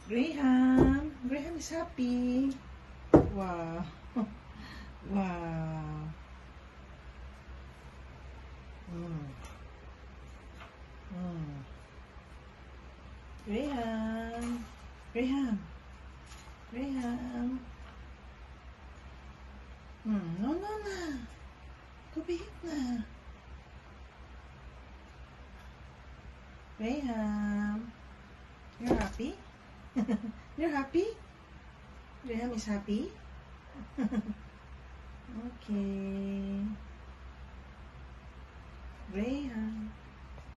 Graham. Graham is happy. Wow. Wow. Graham. Graham. Graham. No, no na. Tubig na. Graham. You're happy? You're happy? Graham is happy? Okay. Graham.